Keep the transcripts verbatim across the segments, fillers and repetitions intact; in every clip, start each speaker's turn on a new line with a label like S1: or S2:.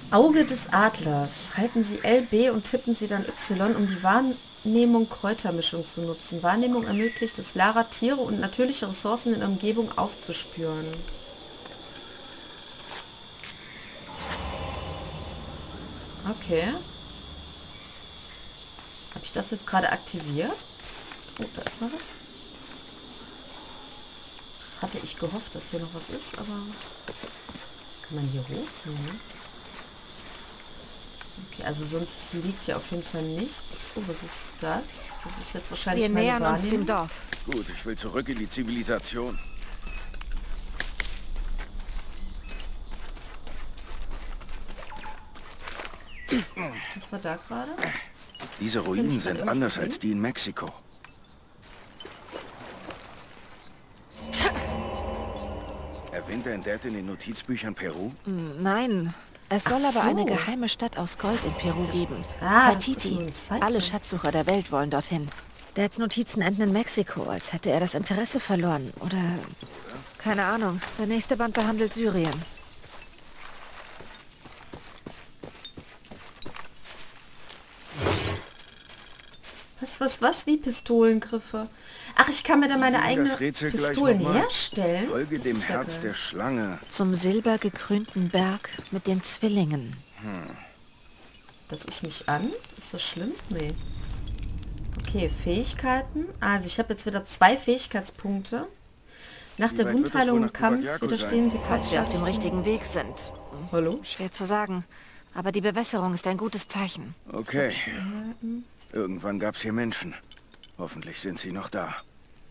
S1: Auge des Adlers. Halten Sie L B und tippen Sie dann Y, um die Wahrnehmung Kräutermischung zu nutzen. Wahrnehmung ermöglicht es Lara, Tiere und natürliche Ressourcen in der Umgebung aufzuspüren. Okay. Habe ich das jetzt gerade aktiviert? Oh, da ist noch was. Das hatte ich gehofft, dass hier noch was ist, aber... Kann man hier hoch? Nee. Okay, also sonst liegt hier auf jeden Fall nichts. Oh, was ist das? Das ist jetzt wahrscheinlich
S2: Wir
S1: meine
S2: nähern uns
S1: Wahrnehmung.
S2: dem Dorf.
S3: Gut, ich will zurück in die Zivilisation.
S1: Was war da gerade?
S3: Diese Ruinen sind anders als die in Mexiko. Erwähnt der Dad in den Notizbüchern Peru?
S2: Nein, es soll
S1: Ach
S2: aber
S1: so.
S2: eine geheime Stadt aus Gold in Peru geben.
S1: Ah, das ist
S2: Paititi.
S1: so ein Zeichen.
S2: Alle Schatzsucher der Welt wollen dorthin. Dads Notizen enden in Mexiko, als hätte er das Interesse verloren. Oder, keine Ahnung, der nächste Band behandelt Syrien.
S1: Was, was, was? Wie Pistolengriffe? Ach, ich kann mir da meine
S3: Das
S1: eigenen
S3: Rätsel gleich
S1: Pistolen
S3: noch mal.
S1: herstellen?
S3: Folge
S1: Das
S3: dem
S1: ist ja
S3: Herz
S1: geil.
S3: der Schlange.
S2: Zum silbergekrönten Berg mit den Zwillingen.
S1: Das ist nicht an? Ist das schlimm? Nee. Okay, Fähigkeiten. Also ich habe jetzt wieder zwei Fähigkeitspunkte. Nach
S3: Wie
S1: der
S3: weit wird es
S1: Wundheilung
S3: wohl
S1: im
S3: nach
S1: Kampf
S3: Kubakyaku
S1: widerstehen sie
S2: Falls wir auf dem
S1: kurzfristig-
S2: richtigen Weg sind.
S1: Hallo?
S2: Schwer zu sagen. Aber die Bewässerung ist ein gutes Zeichen.
S3: Okay. Irgendwann gab es hier Menschen. Hoffentlich sind sie noch da.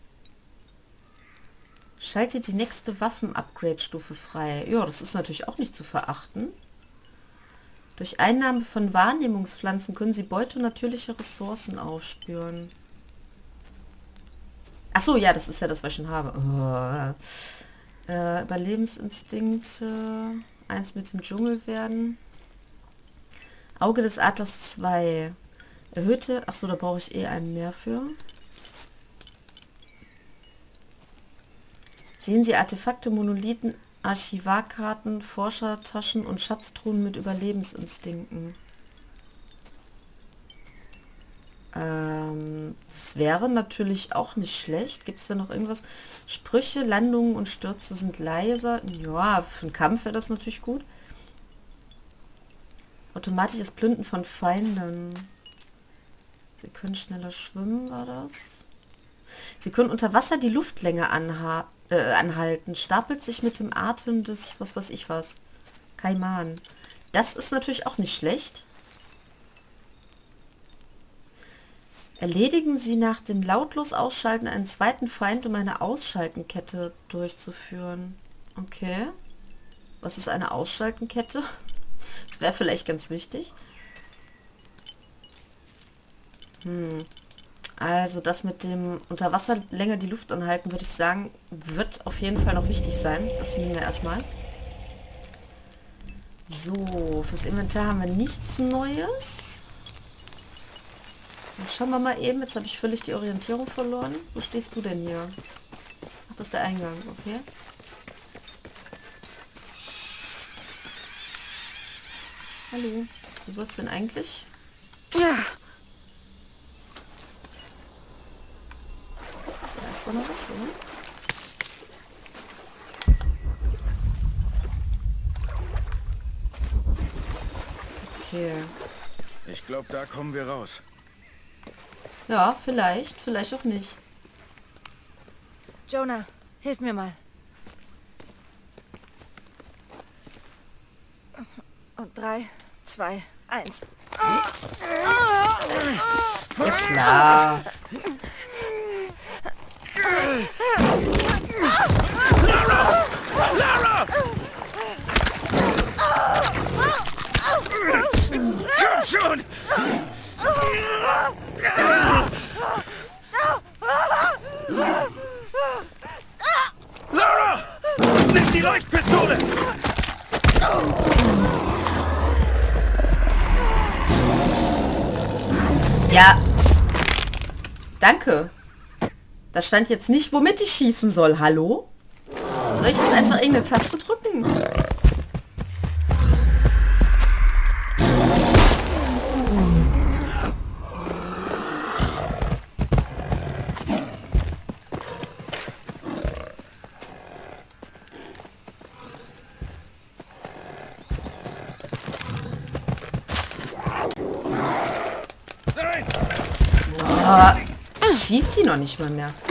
S1: Schaltet die nächste Waffen-Upgrade-Stufe frei. Ja, das ist natürlich auch nicht zu verachten. Durch Einnahme von Wahrnehmungspflanzen können sie Beute und natürliche Ressourcen aufspüren. Ach so, ja, das ist ja das, was ich schon habe. Oh. Äh, Überlebensinstinkte. Eins mit dem Dschungel werden. Auge des Adlers zwei. Erhöhte... Ach so, da brauche ich eh einen mehr für. Sehen Sie Artefakte, Monolithen, Archivarkarten, Forschertaschen und Schatztruhen mit Überlebensinstinkten. Ähm, das wäre natürlich auch nicht schlecht. Gibt es da noch irgendwas? Sprüche, Landungen und Stürze sind leiser. Ja, für den Kampf wäre das natürlich gut. Automatisches Plünden von Feinden. Sie können schneller schwimmen, war das? Sie können unter Wasser die Luftlänge anha äh, anhalten. Stapelt sich mit dem Atem des, was weiß ich was, Kaiman. Das ist natürlich auch nicht schlecht. Erledigen Sie nach dem lautlos Ausschalten einen zweiten Feind, um eine Ausschaltenkette durchzuführen. Okay. Was ist eine Ausschaltenkette? Das wäre vielleicht ganz wichtig. Hm. Also das mit dem Unterwasserlänge die Luft anhalten, würde ich sagen, wird auf jeden Fall noch wichtig sein. Das nehmen wir erstmal. So, fürs Inventar haben wir nichts Neues. Dann schauen wir mal eben. Jetzt habe ich völlig die Orientierung verloren. Wo stehst du denn hier? Ach, das ist der Eingang, okay. Hallo, wo soll's denn eigentlich?
S2: Ja.
S1: Da ist doch noch was, oder? Okay.
S3: Ich glaube, da kommen wir raus.
S1: Ja, vielleicht, vielleicht auch nicht.
S2: Jonah, hilf mir mal. Und drei, zwei, eins.
S1: Ja, klar.
S3: Komm schon! Lara! Nimm die Leuchtpistole!
S1: Ja. Danke. Da stand jetzt nicht, womit ich schießen soll. Hallo? Soll ich jetzt einfach irgendeine Taste drücken? Oh, schießt sie noch nicht mal mehr.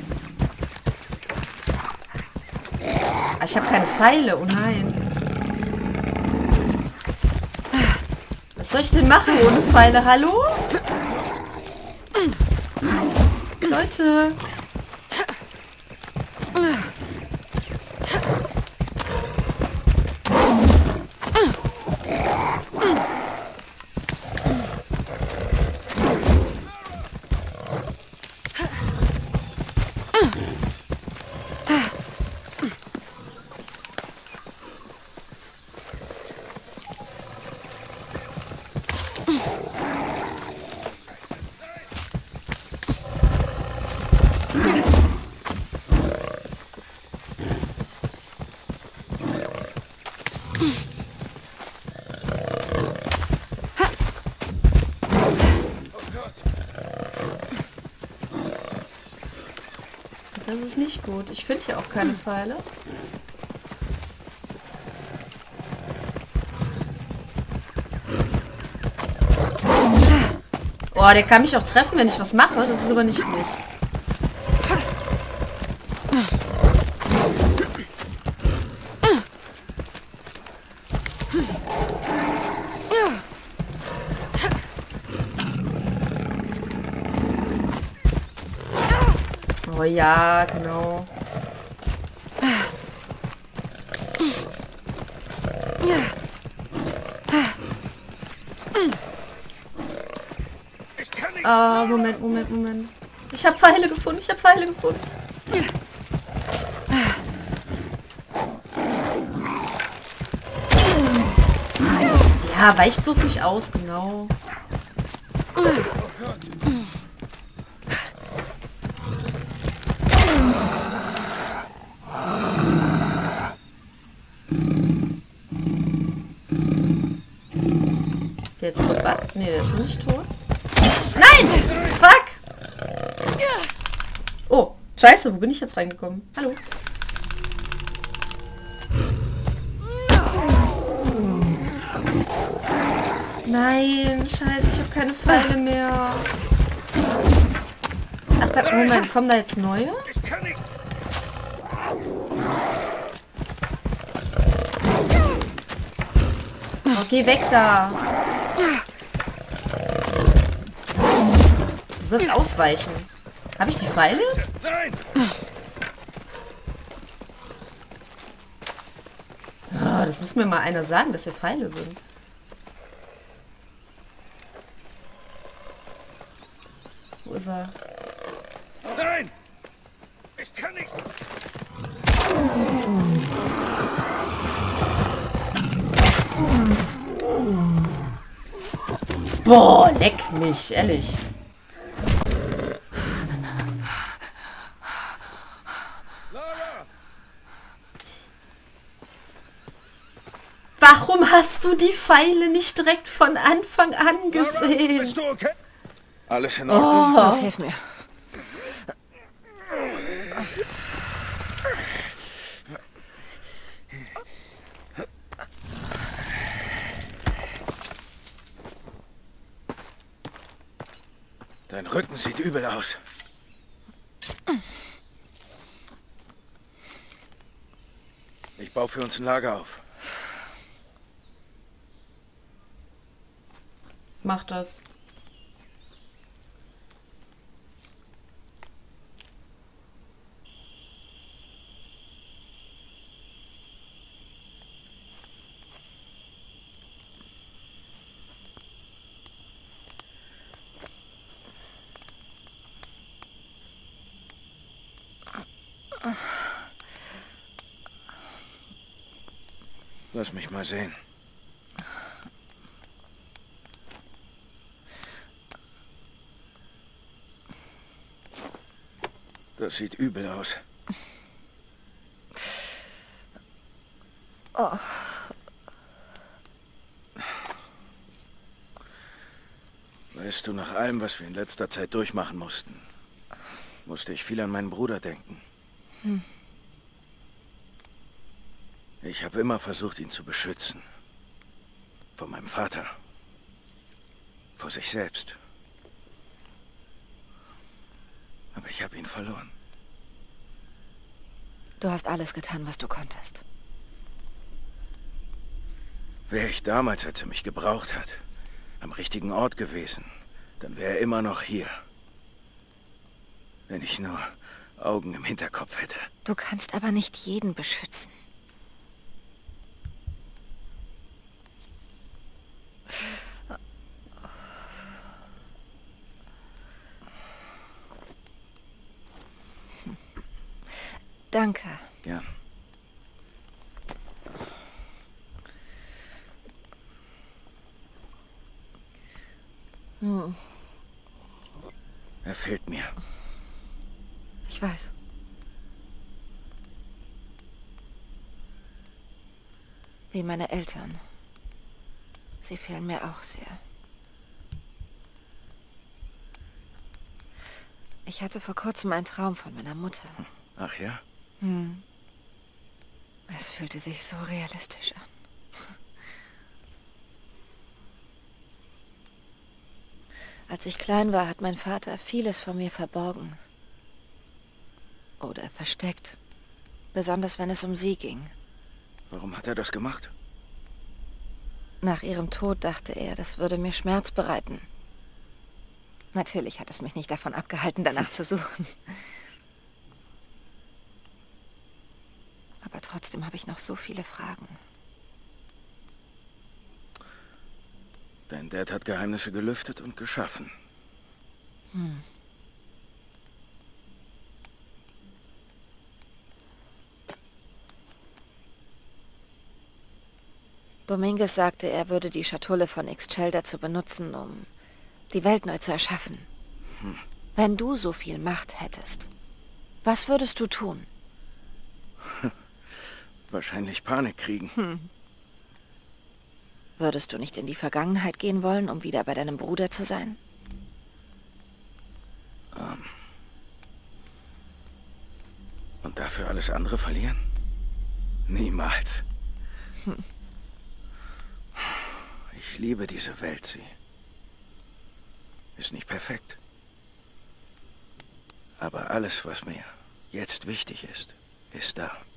S1: Ah, ich habe keine Pfeile. Oh nein. Was soll ich denn machen ohne Pfeile? Hallo? Leute. Das ist nicht gut. Ich finde hier auch keine Pfeile. Oh, der kann mich auch treffen, wenn ich was mache. Das ist aber nicht gut. Oh ja, genau. Ah, Moment, Moment, Moment. Ich habe Pfeile gefunden, ich habe Pfeile gefunden. Ja, weich bloß nicht aus, genau. Ist der jetzt verbuggt? Nee, der ist nicht tot. Nein! Fuck! Oh, scheiße, wo bin ich jetzt reingekommen? Hallo? Nein, scheiße, ich habe keine Pfeile mehr. Ach, da, Moment, kommen da jetzt neue? Oh, geh weg da. Du sollst ausweichen. Habe ich die Pfeile jetzt?
S3: Nein!
S1: Oh, das muss mir mal einer sagen, dass hier Pfeile sind. Wo ist er?
S3: Nein! Ich kann nicht!
S1: Boah, leck mich, ehrlich. Warum hast du die Pfeile nicht direkt von Anfang an gesehen?
S3: Bist du okay? Alles in Ordnung?
S1: Oh.
S2: Los, hilf mir.
S3: Dein Rücken sieht übel aus. Ich baue für uns ein Lager auf.
S1: Mach das.
S3: Lass mich mal sehen. Das sieht übel aus.
S2: Oh.
S3: Weißt du, nach allem, was wir in letzter Zeit durchmachen mussten, musste ich viel an meinen Bruder denken.
S2: Hm.
S3: Ich habe immer versucht, ihn zu beschützen. Vor meinem Vater. Vor sich selbst. Aber ich habe ihn verloren.
S2: Du hast alles getan, was du konntest.
S3: Wäre ich damals, als er mich gebraucht hat, am richtigen Ort gewesen, dann wäre er immer noch hier. Wenn ich nur Augen im Hinterkopf hätte.
S2: Du kannst aber nicht jeden beschützen. Danke.
S3: Gern.
S2: Hm.
S3: Er fehlt mir.
S2: Ich weiß. Wie meine Eltern. Sie fehlen mir auch sehr. Ich hatte vor kurzem einen Traum von meiner Mutter.
S3: Ach ja?
S2: Hm. Es fühlte sich so realistisch an. Als ich klein war, hat mein Vater vieles von mir verborgen. Oder versteckt. Besonders wenn es um sie ging.
S3: Warum hat er das gemacht?
S2: Nach ihrem Tod dachte er, das würde mir Schmerz bereiten. Natürlich hat es mich nicht davon abgehalten, danach zu suchen. Aber trotzdem habe ich noch so viele Fragen.
S3: Dein Dad hat Geheimnisse gelüftet und geschaffen.
S2: Hm. Dominguez sagte, er würde die Schatulle von Ixchel dazu benutzen, um die Welt neu zu erschaffen.
S3: Hm.
S2: Wenn du so viel Macht hättest, was würdest du tun?
S3: Wahrscheinlich Panik kriegen.
S2: Hm. Würdest du nicht in die Vergangenheit gehen wollen, um wieder bei deinem Bruder zu sein?
S3: Ähm. Und dafür alles andere verlieren? Niemals.
S2: Hm.
S3: Ich liebe diese Welt, sie ist nicht perfekt. Aber alles, was mir jetzt wichtig ist, ist da.